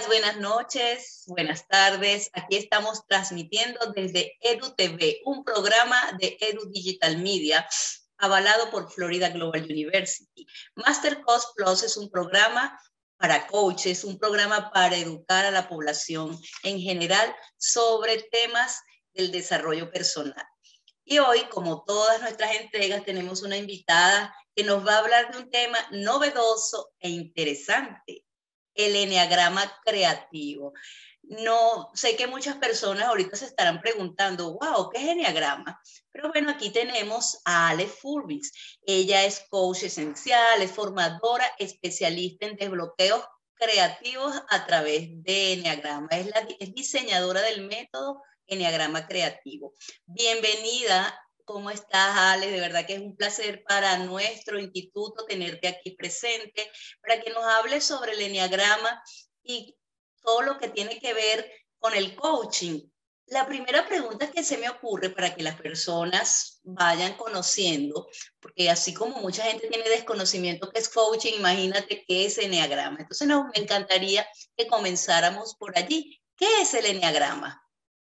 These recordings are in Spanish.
buenas noches, buenas tardes. Aquí estamos transmitiendo desde EduTV, un programa de Edu Digital Media avalado por Florida Global University. Master Coach Plus es un programa para coaches, un programa para educar a la población en general sobre temas del desarrollo personal. Y hoy, como todas nuestras entregas, tenemos una invitada que nos va a hablar de un tema novedoso e interesante: el eneagrama creativo. No sé que muchas personas ahorita se estarán preguntando, wow, ¿qué es eneagrama? Pero bueno, aquí tenemos a Ale Furbis. Ella es coach esencial, es formadora, especialista en desbloqueos creativos a través de eneagrama. Es diseñadora del método eneagrama creativo. Bienvenida. ¿Cómo estás, Ale? De verdad que es un placer para nuestro instituto tenerte aquí presente, para que nos hables sobre el eneagrama y todo lo que tiene que ver con el coaching. La primera pregunta que se me ocurre para que las personas vayan conociendo, porque así como mucha gente tiene desconocimiento que es coaching, imagínate qué es eneagrama. Entonces me encantaría que comenzáramos por allí. ¿Qué es el eneagrama?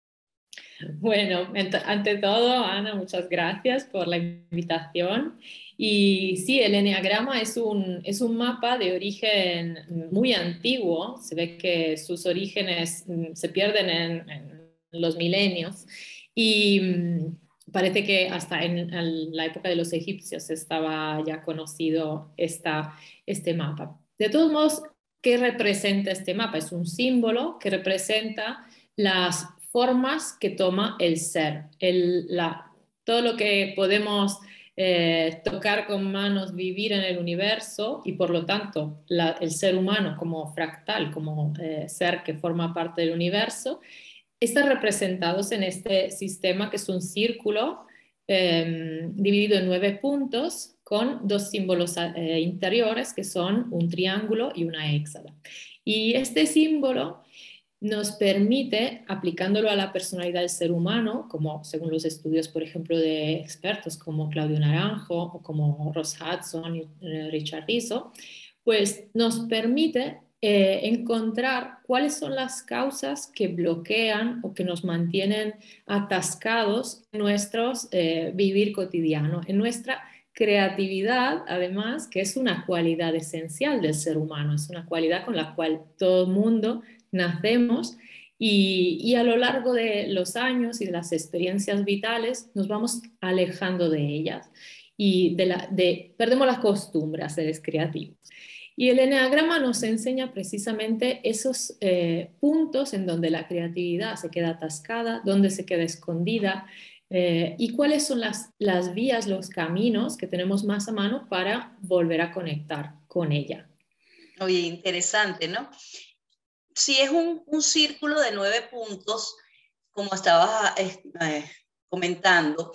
Bueno, ante todo, Ana, muchas gracias por la invitación. Y sí, el eneagrama es un mapa de origen muy antiguo. Se ve que sus orígenes se pierden en los milenios y parece que hasta en la época de los egipcios estaba ya conocido este mapa. De todos modos, ¿qué representa este mapa? Es un símbolo que representa las formas que toma el ser, todo lo que podemos tocar con manos, vivir en el universo y por lo tanto el ser humano como fractal, como ser que forma parte del universo, están representados en este sistema que es un círculo dividido en 9 puntos con 2 símbolos interiores que son un triángulo y una hexágono. Y este símbolo nos permite, aplicándolo a la personalidad del ser humano, como según los estudios, por ejemplo, de expertos como Claudio Naranjo o como Ross Hudson y Richard Rizzo, pues nos permite encontrar cuáles son las causas que bloquean o que nos mantienen atascados en nuestro vivir cotidiano, en nuestra creatividad, además, que es una cualidad esencial del ser humano, es una cualidad con la cual todo el mundo nacemos y a lo largo de los años y de las experiencias vitales nos vamos alejando de ellas y perdemos la costumbre a ser creativos. Y el eneagrama nos enseña precisamente esos puntos en donde la creatividad se queda atascada, donde se queda escondida, y cuáles son las vías, los caminos que tenemos más a mano para volver a conectar con ella. Oye, interesante, ¿no? Si es un círculo de 9 puntos, como estabas comentando,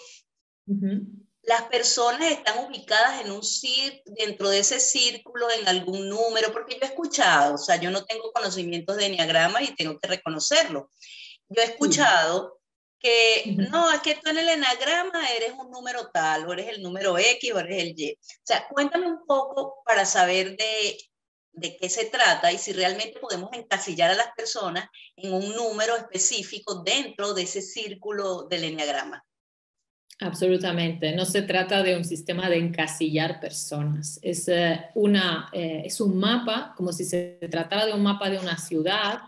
las personas están ubicadas dentro de ese círculo en algún número, porque yo he escuchado, o sea, yo no tengo conocimientos de eneagrama y tengo que reconocerlo. Yo he escuchado que no, es que tú en el eneagrama eres un número tal, o eres el número X, o eres el Y. O sea, cuéntame un poco para saber de qué se trata y si realmente podemos encasillar a las personas en un número específico dentro de ese círculo del eneagrama. Absolutamente, no se trata de un sistema de encasillar personas, es un mapa, como si se tratara de un mapa de una ciudad,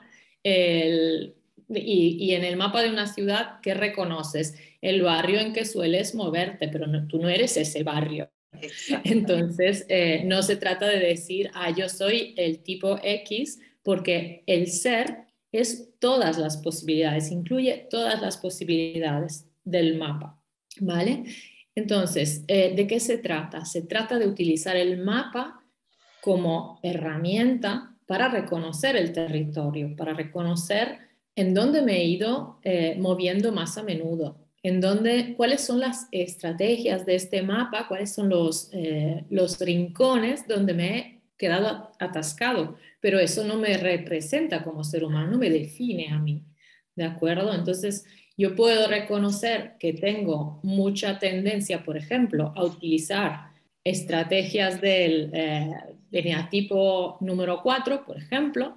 y en el mapa de una ciudad, ¿qué reconoces? El barrio en que sueles moverte, pero tú no eres ese barrio. Entonces, no se trata de decir, yo soy el tipo X, porque el ser es todas las posibilidades, incluye todas las posibilidades del mapa. ¿Vale? Entonces, ¿de qué se trata? Se trata de utilizar el mapa como herramienta para reconocer el territorio, para reconocer en dónde me he ido moviendo más a menudo, cuáles son las estrategias de este mapa, cuáles son los rincones donde me he quedado atascado, pero eso no me representa como ser humano, no me define a mí, ¿de acuerdo? Entonces, yo puedo reconocer que tengo mucha tendencia, por ejemplo, a utilizar estrategias del eneatipo número 4, por ejemplo,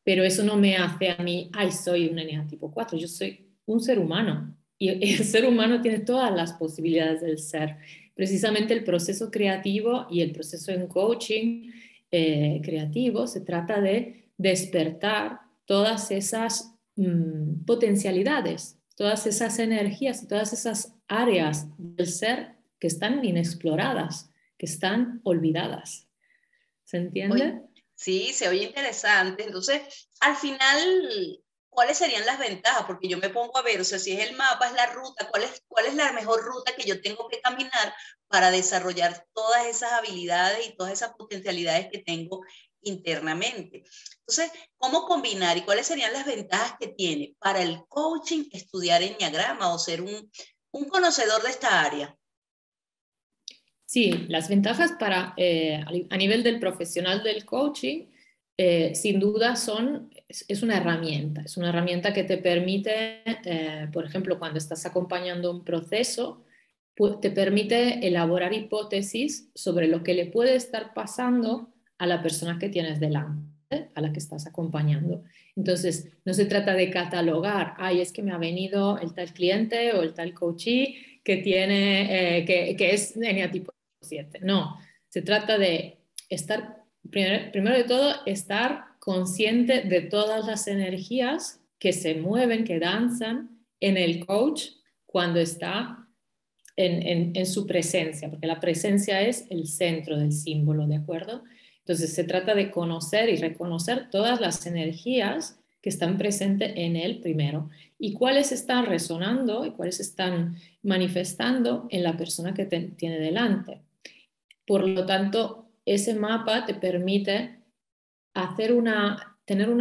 pero eso no me hace a mí, ay, soy un NEA tipo 4, yo soy un ser humano y el ser humano tiene todas las posibilidades del ser. Precisamente el proceso creativo y el proceso en coaching creativo se trata de despertar todas esas potencialidades, todas esas energías, todas esas áreas del ser que están inexploradas, que están olvidadas. ¿Se Oye, entiende? sí, se oye interesante. Entonces, al final, ¿cuáles serían las ventajas? Porque yo me pongo a ver, o sea, si es el mapa, es la ruta, cuál es la mejor ruta que yo tengo que caminar para desarrollar todas esas habilidades y todas esas potencialidades que tengo internamente? Entonces, ¿cómo combinar y cuáles serían las ventajas que tiene para el coaching estudiar enneagrama o ser un conocedor de esta área? Sí, las ventajas para, a nivel del profesional del coaching, sin duda es es una herramienta que te permite, por ejemplo, cuando estás acompañando un proceso, te permite elaborar hipótesis sobre lo que le puede estar pasando a la persona que tienes delante, a la que estás acompañando. Entonces, no se trata de catalogar, ay, es que me ha venido el tal cliente o el tal coachee que tiene, que es eneatipo 7. No, se trata de estar, primero de todo, estar consciente de todas las energías que se mueven, que danzan en el coach cuando está en su presencia, porque la presencia es el centro del símbolo, ¿de acuerdo? Entonces se trata de conocer y reconocer todas las energías que están presentes en él primero y cuáles están resonando y cuáles están manifestando en la persona que tiene delante. Por lo tanto, ese mapa te permite tener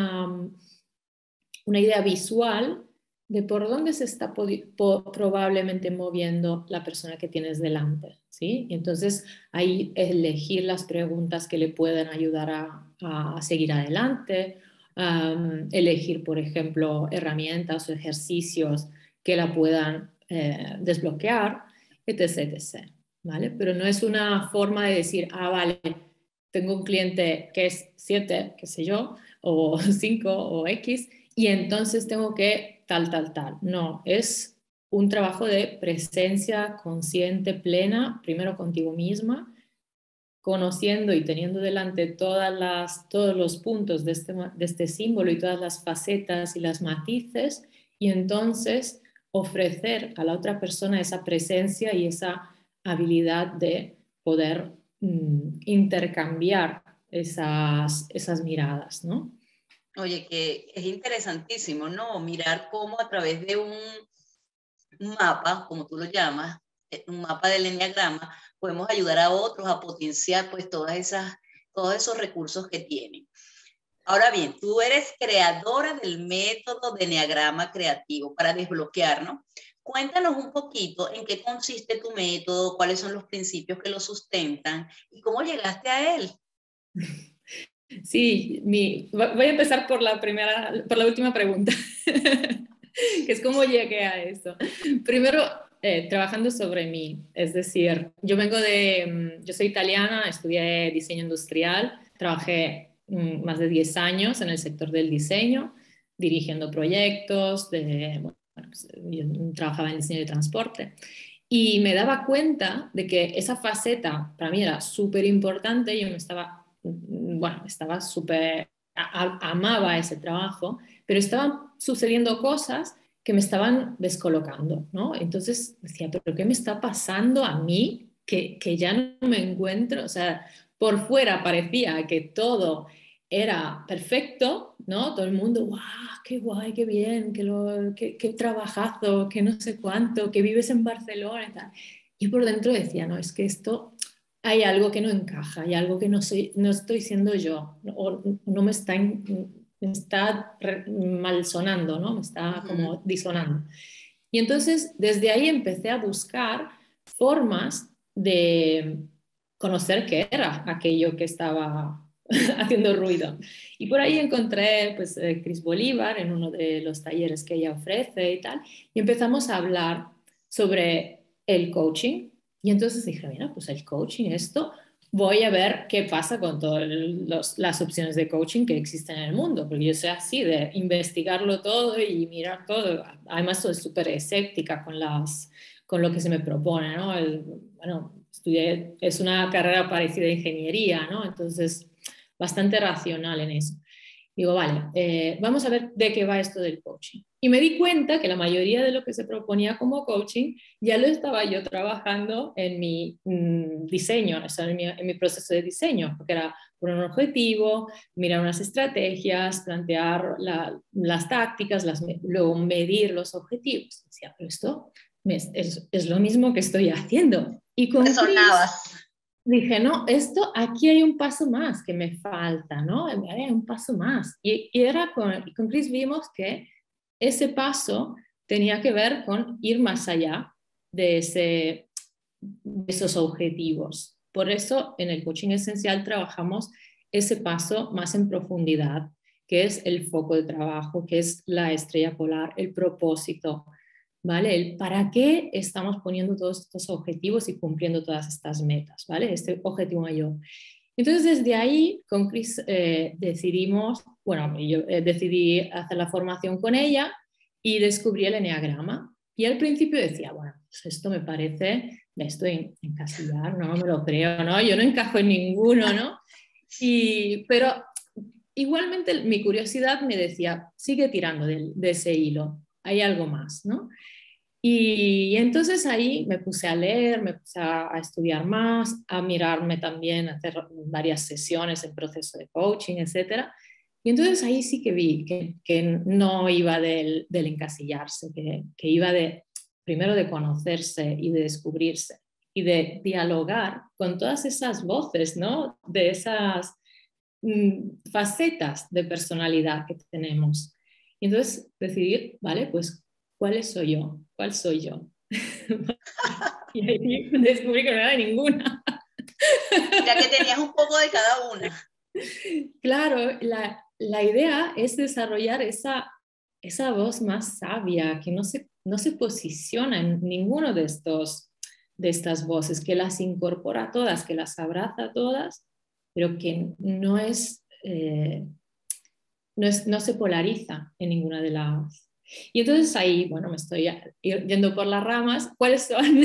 una idea visual de por dónde se está probablemente moviendo la persona que tienes delante, ¿sí? Y entonces ahí elegir las preguntas que le puedan ayudar a seguir adelante, elegir, por ejemplo, herramientas o ejercicios que la puedan desbloquear, etc, etc, ¿vale? Pero no es una forma de decir, ah, vale, tengo un cliente que es 7, qué sé yo, o 5 o X, y entonces tengo que tal, tal, tal. No, es un trabajo de presencia consciente plena, primero contigo misma, conociendo y teniendo delante todos los puntos de este símbolo y todas las facetas y las matices, y entonces ofrecer a la otra persona esa presencia y esa habilidad de poder intercambiar esas miradas, ¿no? Oye, que es interesantísimo, ¿no? Mirar cómo a través de un mapa, como tú lo llamas, un mapa del enneagrama, podemos ayudar a otros a potenciar pues todos esos recursos que tienen. Ahora bien, tú eres creadora del método de enneagrama creativo para desbloquear, ¿no? Cuéntanos un poquito en qué consiste tu método, cuáles son los principios que lo sustentan y cómo llegaste a él. Sí, voy a empezar por la última pregunta, que es cómo llegué a eso. Primero, trabajando sobre mí, es decir, yo soy italiana, estudié diseño industrial, trabajé más de 10 años en el sector del diseño, dirigiendo proyectos, pues, yo trabajaba en diseño de transporte. Y me daba cuenta de que esa faceta para mí era súper importante, yo estaba súper, amaba ese trabajo, pero estaban sucediendo cosas que me estaban descolocando, ¿no? Entonces decía, ¿pero qué me está pasando a mí que ya no me encuentro? O sea, por fuera parecía que todo era perfecto, ¿no? Todo el mundo, ¡guau! ¡Qué guay, qué bien, qué trabajazo, qué no sé cuánto, que vives en Barcelona y tal! Y por dentro decía, no, es que esto hay algo que no encaja, hay algo que no estoy siendo yo, o no me está mal sonando, ¿no? Me está Uh -huh. como disonando. Y entonces desde ahí empecé a buscar formas de conocer qué era aquello que estaba haciendo ruido. Y por ahí encontré pues, Cris Bolívar en uno de los talleres que ella ofrece y tal, y empezamos a hablar sobre el coaching. Y entonces dije, mira, pues el coaching, esto voy a ver qué pasa con todas las opciones de coaching que existen en el mundo, porque yo soy así, de investigarlo todo y mirar todo. Además, soy súper escéptica con lo que se me propone, ¿no? Bueno, estudié, es una carrera parecida a ingeniería, ¿no? Entonces, bastante racional en eso. Digo, vale, vamos a ver de qué va esto del coaching. Y me di cuenta que la mayoría de lo que se proponía como coaching ya lo estaba yo trabajando en mi diseño, o sea, en mi proceso de diseño, porque era poner un objetivo, mirar unas estrategias, plantear las tácticas, luego medir los objetivos. Decía, pero esto es lo mismo que estoy haciendo. Y con Chris Resonabas. dije, no, esto aquí hay un paso más que me falta, ¿no? Hay un paso más. Y con Chris vimos que ese paso tenía que ver con ir más allá de esos objetivos. Por eso en el coaching esencial trabajamos ese paso más en profundidad, que es el foco de trabajo, que es la estrella polar, el propósito, ¿vale? El para qué estamos poniendo todos estos objetivos y cumpliendo todas estas metas, ¿vale? Este objetivo mayor. Entonces, desde ahí, con Chris decidimos, bueno, yo decidí hacer la formación con ella y descubrí el eneagrama. Y al principio decía, bueno, pues esto me parece, me estoy encasillar, no me lo creo, ¿no? Yo no encajo en ninguno, ¿no? Pero igualmente mi curiosidad me decía, sigue tirando de ese hilo, hay algo más, ¿no? Y entonces ahí me puse a leer, me puse a estudiar más, a mirarme también, a hacer varias sesiones en proceso de coaching, etcétera. Y entonces ahí sí que vi que no iba del encasillarse, que iba primero de conocerse y de descubrirse y de dialogar con todas esas voces, ¿no? De esas facetas de personalidad que tenemos. Y entonces decidir, ¿vale? Pues, ¿cuál soy yo? ¿Cuál soy yo? Y ahí descubrí que no era ninguna. Ya que tenías un poco de cada una. Claro, la idea es desarrollar esa voz más sabia que no se posiciona en ninguno de estas voces, que las incorpora todas, que las abraza todas, pero que no se polariza en ninguna de las. Y entonces ahí, bueno, me estoy yendo por las ramas. ¿Cuáles son?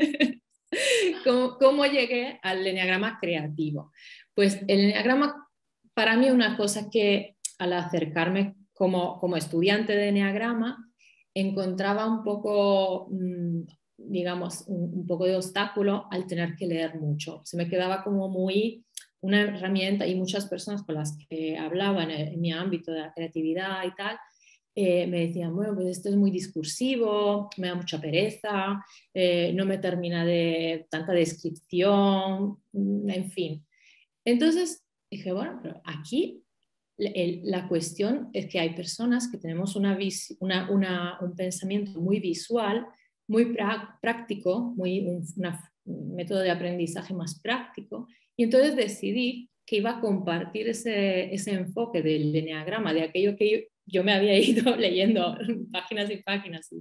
¿Cómo llegué al eneagrama creativo? Pues el eneagrama, para mí, una cosa que al acercarme como estudiante de eneagrama, encontraba un poco, digamos, un poco de obstáculo al tener que leer mucho. Se me quedaba como muy una herramienta, y muchas personas con las que hablaba en mi ámbito de la creatividad y tal, me decían, bueno, pues esto es muy discursivo, me da mucha pereza, no me termina de tanta descripción, en fin. Entonces dije, bueno, pero aquí la cuestión es que hay personas que tenemos un pensamiento muy visual, muy práctico, un método de aprendizaje más práctico, y entonces decidí que iba a compartir ese enfoque del eneagrama, de aquello que yo me había ido leyendo páginas y páginas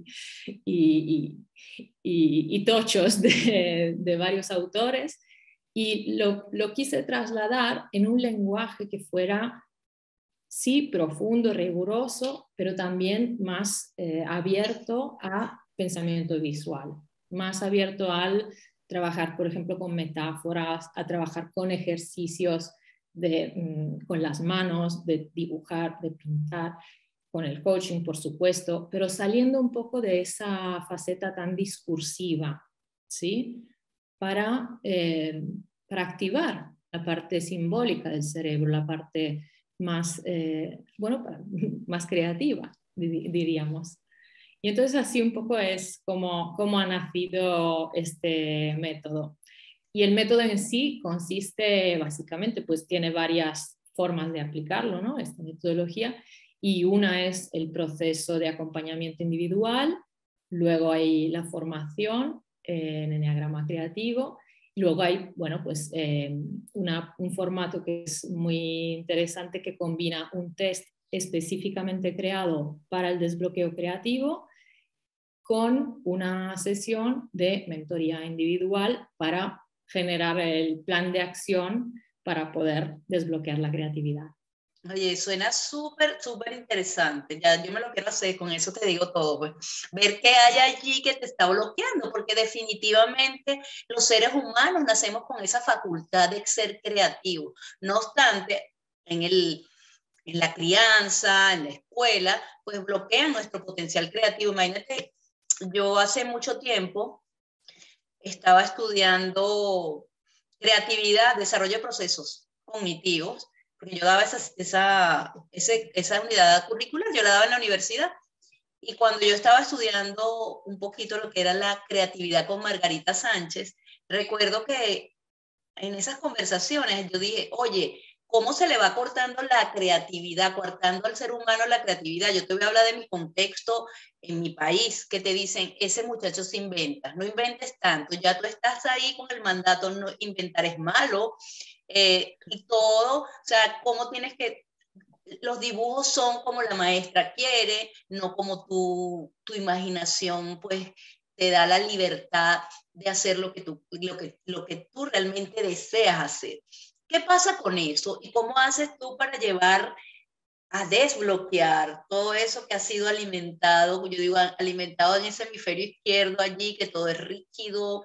y tochos de varios autores, y lo quise trasladar en un lenguaje que fuera, sí, profundo, riguroso, pero también más abierto a pensamiento visual, más abierto al trabajar, por ejemplo, con metáforas, a trabajar con ejercicios con las manos, de dibujar, de pintar, con el coaching, por supuesto, pero saliendo un poco de esa faceta tan discursiva, ¿sí? Para activar la parte simbólica del cerebro, la parte más, bueno, más creativa, diríamos. Y entonces así un poco es como ha nacido este método. Y el método en sí consiste básicamente, pues tiene varias formas de aplicarlo, ¿no? Esta metodología. Y una es el proceso de acompañamiento individual, luego hay la formación en eneagrama creativo, y luego hay, bueno, pues un formato que es muy interesante, que combina un test específicamente creado para el desbloqueo creativo con una sesión de mentoría individual para generar el plan de acción para poder desbloquear la creatividad. Oye, suena súper, súper interesante. Ya yo me lo quiero hacer, con eso te digo todo, pues. Ver qué hay allí que te está bloqueando, porque definitivamente los seres humanos nacemos con esa facultad de ser creativos. No obstante, en la crianza, en la escuela, pues bloquean nuestro potencial creativo. Imagínate, yo hace mucho tiempo estaba estudiando creatividad, desarrollo de procesos cognitivos, porque yo daba esa unidad curricular, yo la daba en la universidad, y cuando yo estaba estudiando un poquito lo que era la creatividad con Margarita Sánchez, recuerdo que en esas conversaciones yo dije, oye, ¿cómo se le va cortando la creatividad, cortando al ser humano la creatividad? Yo te voy a hablar de mi contexto en mi país, que te dicen, ese muchacho se inventa, no inventes tanto, ya tú estás ahí con el mandato, no, inventar es malo, y todo, o sea, cómo tienes que, los dibujos son como la maestra quiere, no como tu imaginación, pues te da la libertad de hacer lo que tú realmente deseas hacer. ¿Qué pasa con eso? ¿Y cómo haces tú para llevar a desbloquear todo eso que ha sido alimentado, yo digo, alimentado en ese hemisferio izquierdo allí, que todo es rígido,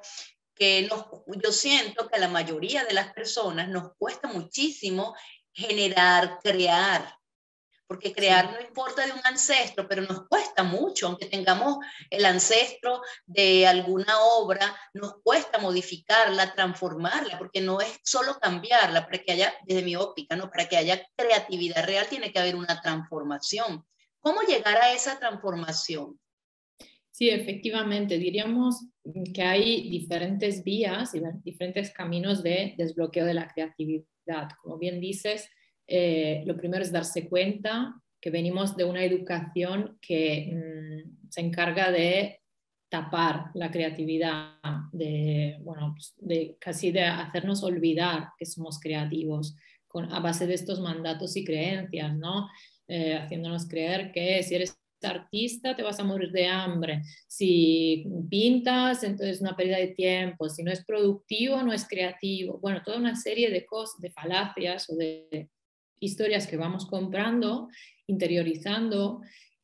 yo siento que a la mayoría de las personas nos cuesta muchísimo generar, crear, porque crear Sí. no importa de un ancestro, pero nos cuesta mucho, aunque tengamos el ancestro de alguna obra, nos cuesta modificarla, transformarla, porque no es solo cambiarla, para que haya, desde mi óptica, ¿no? Para que haya creatividad real tiene que haber una transformación. ¿Cómo llegar a esa transformación? Sí, efectivamente, diríamos que hay diferentes vías y diferentes caminos de desbloqueo de la creatividad. Como bien dices, lo primero es darse cuenta que venimos de una educación que se encarga de tapar la creatividad, de casi de hacernos olvidar que somos creativos a base de estos mandatos y creencias, ¿no? Haciéndonos creer que si eres artista te vas a morir de hambre, si pintas entonces es una pérdida de tiempo, si no es productivo no es creativo, bueno, toda una serie de cosas, de falacias o de historias que vamos comprando, interiorizando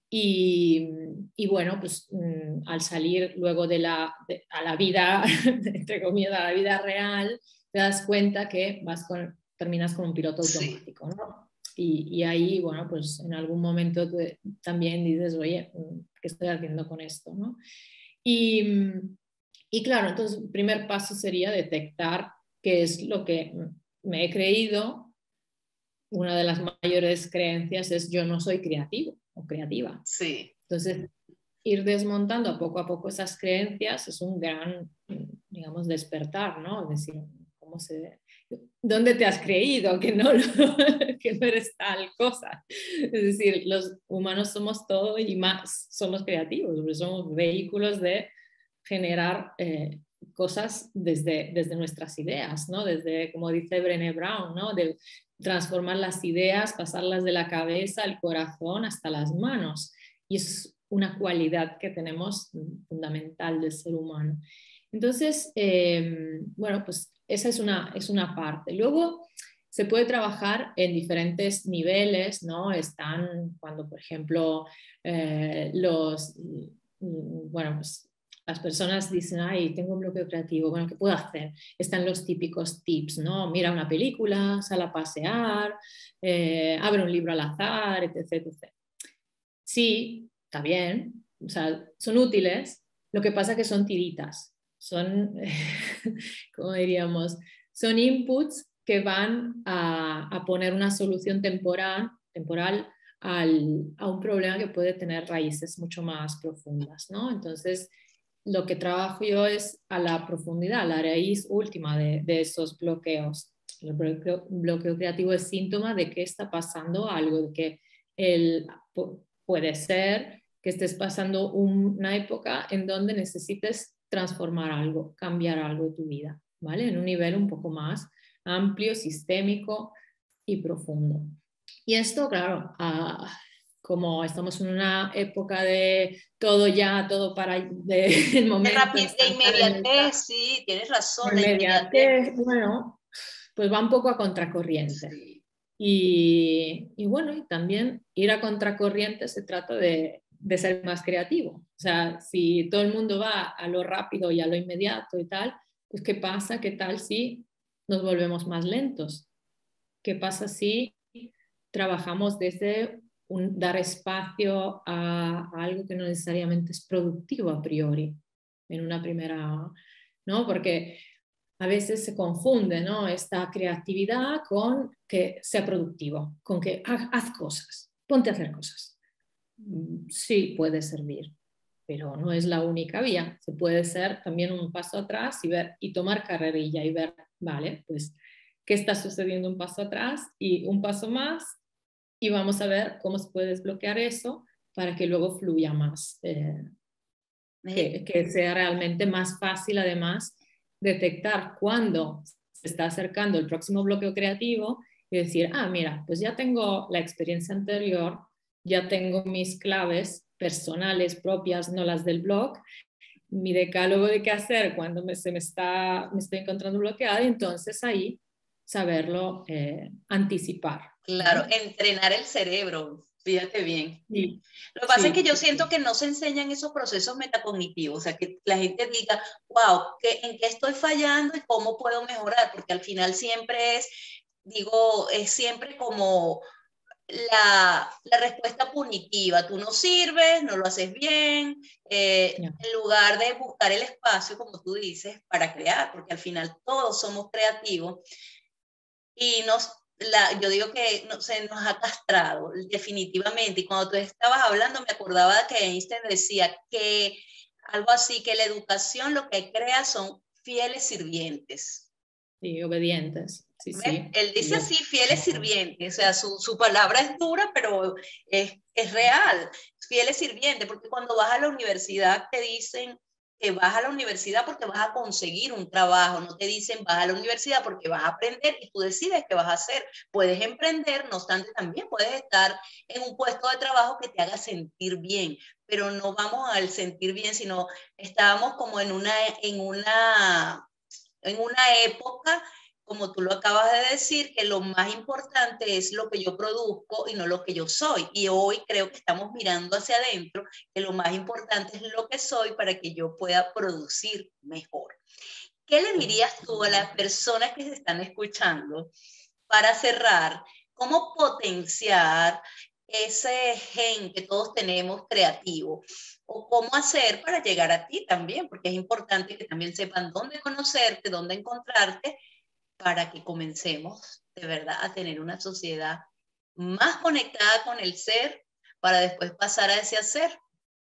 y bueno, pues al salir luego a la vida, entre comillas, a la vida real, te das cuenta que terminas con un piloto Sí. automático, ¿no? Y ahí, bueno, pues en algún momento también dices, oye, ¿qué estoy haciendo con esto? ¿No? Y, y claro, entonces el primer paso sería detectar qué es lo que me he creído. Una de las mayores creencias es yo no soy creativo o creativa. Sí. Entonces, ir desmontando a poco esas creencias es un gran, digamos, despertar, ¿no? Es decir, ¿dónde te has creído que no, que no eres tal cosa? Es decir, los humanos somos todo y más somos creativos, porque somos vehículos de generar cosas desde nuestras ideas, ¿no? Desde, como dice Brené Brown, ¿no? De transformar las ideas, pasarlas de la cabeza al corazón hasta las manos. Y es una cualidad que tenemos fundamental del ser humano. Entonces, bueno, pues esa es una parte. Luego se puede trabajar en diferentes niveles, ¿no? Están cuando, por ejemplo, bueno, pues las personas dicen, ay, tengo un bloqueo creativo, bueno, ¿qué puedo hacer? Están los típicos tips, ¿no? Mira una película, sal a pasear, abre un libro al azar, etc, etc. Sí, está bien, o sea, son útiles, lo que pasa es que son tiritas, son, ¿cómo diríamos? Son inputs que van a poner una solución temporal a un problema que puede tener raíces mucho más profundas, ¿no? Entonces, lo que trabajo yo es a la profundidad, a la raíz última de esos bloqueos. El bloqueo creativo es síntoma de que está pasando algo, de que puede ser que estés pasando una época en donde necesites transformar algo, cambiar algo de tu vida, ¿vale? En un nivel un poco más amplio, sistémico y profundo. Y esto, claro, como estamos en una época de todo ya, todo para el momento De instantáneo, inmediatez, sí, tienes razón, de la inmediatez. inmediatez, bueno, pues va un poco a contracorriente. Sí. Y bueno, y también ir a contracorriente se trata de ser más creativo. O sea, si todo el mundo va a lo rápido y a lo inmediato y tal, pues ¿qué pasa? ¿Qué tal si nos volvemos más lentos? ¿Qué pasa si trabajamos desde dar espacio a algo que no necesariamente es productivo a priori, en una primera, ¿no? Porque a veces se confunde, ¿no? Esta creatividad con que sea productivo, con que haz cosas, ponte a hacer cosas. Sí, puede servir, pero no es la única vía. Se puede ser también un paso atrás y ver y tomar carrerilla y ver, vale, pues qué está sucediendo un paso atrás y un paso más y vamos a ver cómo se puede desbloquear eso para que luego fluya más, que sea realmente más fácil además detectar cuándo se está acercando el próximo bloqueo creativo y decir, ah, mira, pues ya tengo la experiencia anterior, ya tengo mis claves personales propias, no las del blog, mi decálogo de qué hacer cuando me estoy encontrando bloqueada y entonces ahí saberlo anticipar, Claro, ¿no? entrenar el cerebro, fíjate bien. Sí, Lo que pasa es que sí, yo sí, siento sí. que no se enseñan esos procesos metacognitivos, o sea, que la gente diga, wow, ¿en qué estoy fallando y cómo puedo mejorar? Porque al final siempre es, digo, es siempre como la respuesta punitiva. Tú no sirves, no lo haces bien, Ya. en lugar de buscar el espacio, como tú dices, para crear, porque al final todos somos creativos y yo digo que se nos ha castrado definitivamente. Y cuando tú estabas hablando, me acordaba que Einstein decía que algo así, que la educación lo que crea son fieles sirvientes. Sí, obedientes, sí, ¿Ves? sí. Él dice Yo- así, fieles sirvientes, o sea, su palabra es dura, pero es real, fieles sirvientes, porque cuando vas a la universidad te dicen que vas a la universidad porque vas a conseguir un trabajo, no te dicen vas a la universidad porque vas a aprender y tú decides qué vas a hacer. Puedes emprender, no obstante, también puedes estar en un puesto de trabajo que te haga sentir bien, pero no vamos al sentir bien, sino estábamos como en una época, como tú lo acabas de decir, que lo más importante es lo que yo produzco y no lo que yo soy. Y hoy creo que estamos mirando hacia adentro, que lo más importante es lo que soy para que yo pueda producir mejor. ¿Qué le dirías tú a las personas que se están escuchando para cerrar? ¿Cómo potenciar ese gen que todos tenemos creativo? ¿O cómo hacer para llegar a ti también? Porque es importante que también sepan dónde conocerte, dónde encontrarte, para que comencemos de verdad a tener una sociedad más conectada con el ser para después pasar a ese hacer.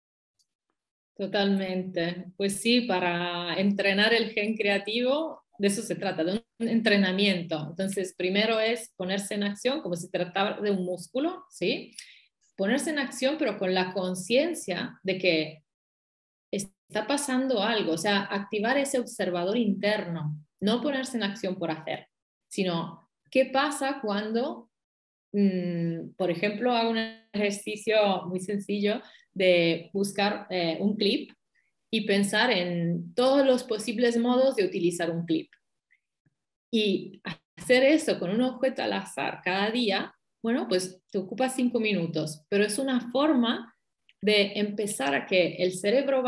Totalmente. Pues sí, para entrenar el gen creativo, de eso se trata, de un entrenamiento. Entonces, primero es ponerse en acción, como si tratara de un músculo, ¿sí? Ponerse en acción, pero con la conciencia de que está pasando algo, o sea, activar ese observador interno, no ponerse en acción por hacer, sino qué pasa cuando por ejemplo, hago un ejercicio muy sencillo de buscar un clip y pensar en todos los posibles modos de utilizar un clip. Y hacer eso con un objeto al azar cada día, bueno, pues te ocupa 5 minutos, pero es una forma de empezar a que el cerebro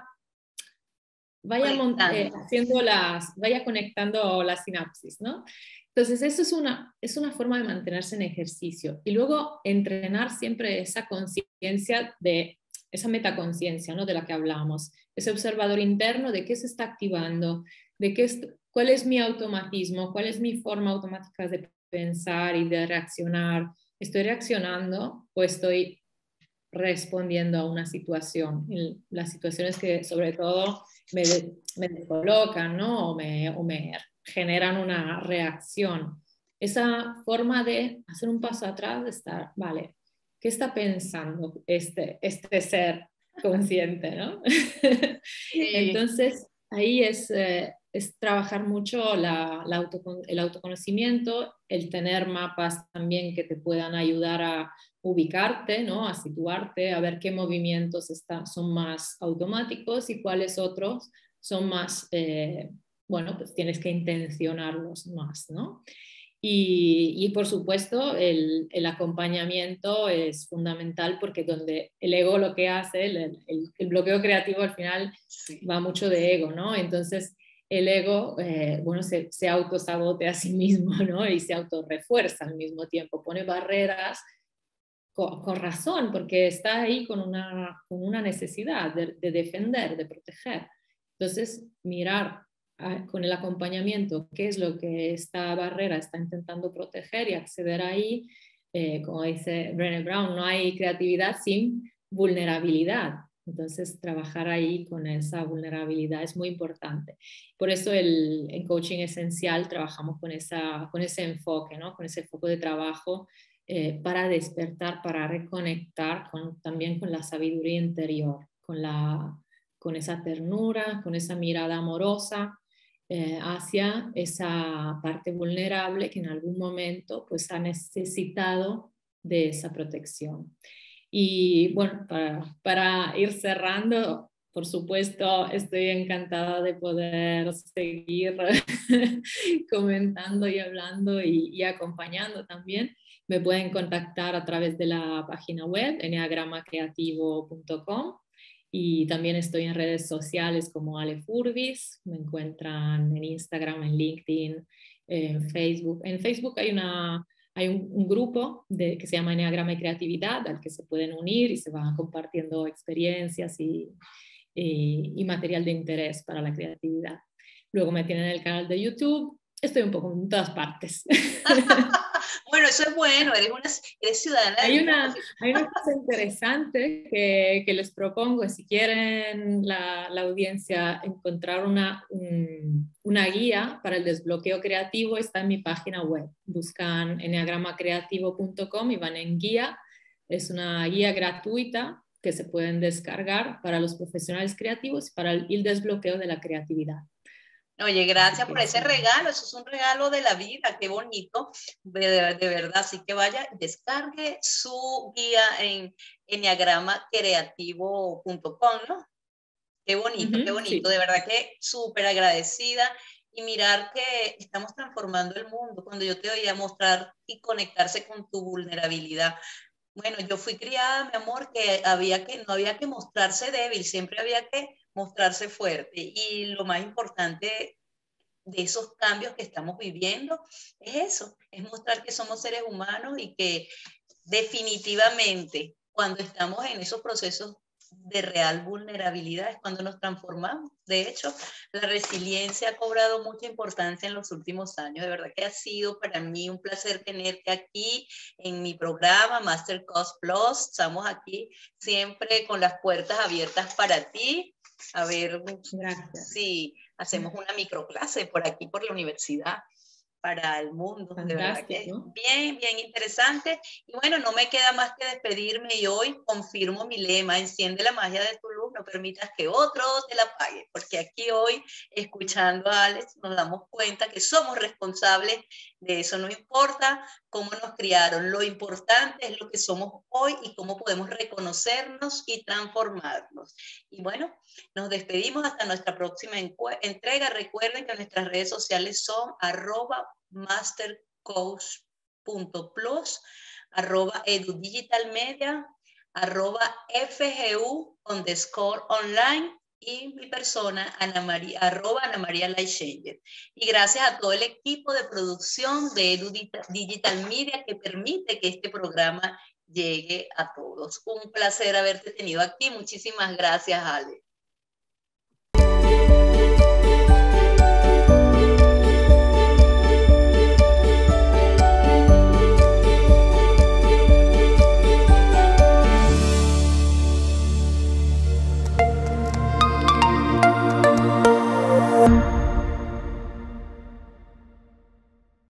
Conectando. vaya conectando las sinapsis, ¿no? Entonces, eso es una forma de mantenerse en ejercicio. Y luego entrenar siempre esa conciencia esa metaconciencia, ¿no? De la que hablamos, ese observador interno de qué se está activando, cuál es mi automatismo, cuál es mi forma automática de pensar y de reaccionar. ¿Estoy reaccionando o estoy respondiendo a una situación? Las situaciones que sobre todo me descolocan, ¿no? O me generan una reacción. Esa forma de hacer un paso atrás, de estar, vale, ¿qué está pensando este ser consciente, ¿no? Sí. Entonces, ahí es trabajar mucho el autoconocimiento, el tener mapas también que te puedan ayudar a ubicarte, ¿no? A situarte, a ver qué movimientos son más automáticos y cuáles otros son más, bueno, pues tienes que intencionarlos más, ¿no? Y por supuesto, el acompañamiento es fundamental porque donde el ego lo que hace, el bloqueo creativo al final Sí. va mucho de ego, ¿no? Entonces, el ego, bueno, se autosabotea a sí mismo, ¿no? Y se autorrefuerza al mismo tiempo, pone barreras con razón, porque está ahí con una necesidad de defender, de proteger. Entonces, mirar con el acompañamiento qué es lo que esta barrera está intentando proteger y acceder ahí, como dice Brené Brown, no hay creatividad sin vulnerabilidad. Entonces, trabajar ahí con esa vulnerabilidad es muy importante. Por eso en coaching esencial trabajamos con ese enfoque, ¿no? Con ese foco de trabajo para despertar, para reconectar también con la sabiduría interior, con esa ternura, con esa mirada amorosa hacia esa parte vulnerable que en algún momento pues, ha necesitado de esa protección. Y bueno, para ir cerrando, por supuesto, estoy encantada de poder seguir comentando y hablando y acompañando también. Me pueden contactar a través de la página web enneagramacreativo.com y también estoy en redes sociales como Ale Furbis. Me encuentran en Instagram, en LinkedIn, en Facebook. En Facebook hay un grupo que se llama Enneagrama y Creatividad al que se pueden unir y se van compartiendo experiencias y material de interés para la creatividad. Luego me tienen en el canal de YouTube. Estoy un poco en todas partes. Bueno, eso es bueno, eres ciudadana del mundo. Hay una cosa interesante que les propongo, si quieren la audiencia encontrar una guía para el desbloqueo creativo, está en mi página web. Buscan enneagramacreativo.com y van en guía. Es una guía gratuita que se pueden descargar para los profesionales creativos y para el desbloqueo de la creatividad. Oye, gracias por ese regalo, eso es un regalo de la vida, qué bonito, de verdad, así que vaya, descargue su guía en enneagramacreativo.com, ¿no? Qué bonito, Sí. de verdad que súper agradecida y mirar que estamos transformando el mundo. Cuando yo te oía mostrar y conectarse con tu vulnerabilidad, bueno, yo fui criada, mi amor, que no había que mostrarse débil, siempre había que mostrarse fuerte. Y lo más importante de esos cambios que estamos viviendo es eso, es mostrar que somos seres humanos y que definitivamente cuando estamos en esos procesos de real vulnerabilidad es cuando nos transformamos. De hecho, la resiliencia ha cobrado mucha importancia en los últimos años. De verdad que ha sido para mí un placer tenerte aquí en mi programa Master Cost Plus. Estamos aquí siempre con las puertas abiertas para ti. A ver si hacemos una microclase por aquí, por la universidad, para el mundo. Fantástico. De verdad que bien, bien interesante. Y bueno, no me queda más que despedirme y hoy confirmo mi lema: enciende la magia de tu luz, no permitas que otro te la apague, porque aquí hoy, escuchando a Alex, nos damos cuenta que somos responsables de eso. No importa cómo nos criaron, lo importante es lo que somos hoy y cómo podemos reconocernos y transformarnos. Y bueno, nos despedimos hasta nuestra próxima entrega. Recuerden que nuestras redes sociales son @mastercoach.plus, @edudigitalmedia, @fgu_online y mi persona, Ana María Laischenger. Y gracias a todo el equipo de producción de Edu Digital Media que permite que este programa llegue a todos. Un placer haberte tenido aquí. Muchísimas gracias, Ale.